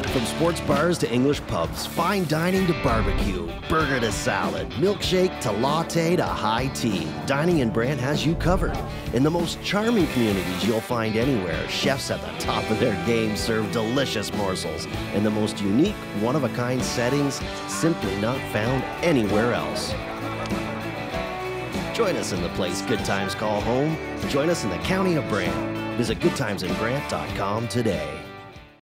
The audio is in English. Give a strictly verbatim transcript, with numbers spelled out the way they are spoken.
From sports bars to English pubs, fine dining to barbecue, burger to salad, milkshake to latte to high tea, Dining in Brant has you covered. In the most charming communities you'll find anywhere, chefs at the top of their game serve delicious morsels in the most unique, one-of-a-kind settings simply not found anywhere else. Join us in the place good times call home. Join us in the County of Brant. Visit good times in brant dot com today.